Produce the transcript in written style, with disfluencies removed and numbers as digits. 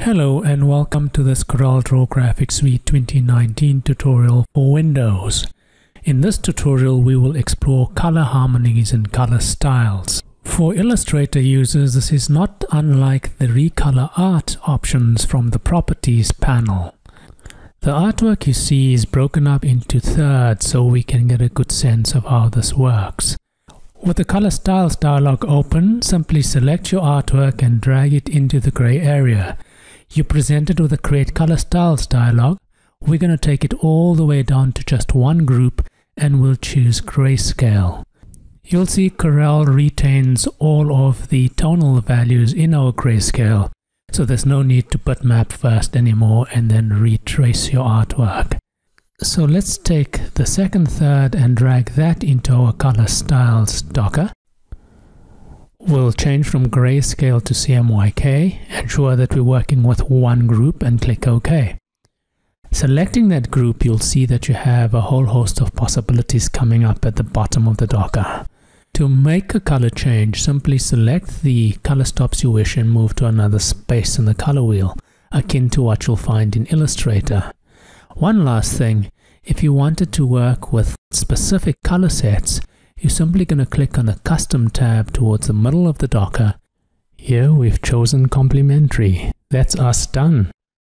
Hello and welcome to this CorelDRAW Graphics Suite 2019 tutorial for Windows. In this tutorial we will explore color harmonies and color styles. For Illustrator users, this is not unlike the recolor art options from the Properties panel. The artwork you see is broken up into thirds so we can get a good sense of how this works. With the Color Styles dialog open, simply select your artwork and drag it into the gray area. You're presented with a Create Color Styles dialog. We're going to take it all the way down to just one group and we'll choose Grayscale. You'll see Corel retains all of the tonal values in our grayscale, so there's no need to bitmap first anymore and then retrace your artwork. So let's take the second third and drag that into our Color Styles docker. We'll change from grayscale to CMYK, ensure that we're working with one group and click OK. Selecting that group, you'll see that you have a whole host of possibilities coming up at the bottom of the docker. To make a color change, simply select the color stops you wish and move to another space in the color wheel, akin to what you'll find in Illustrator. One last thing, if you wanted to work with specific color sets, you're simply going to click on the Custom tab towards the middle of the docker. Here we've chosen Complementary. That's us done.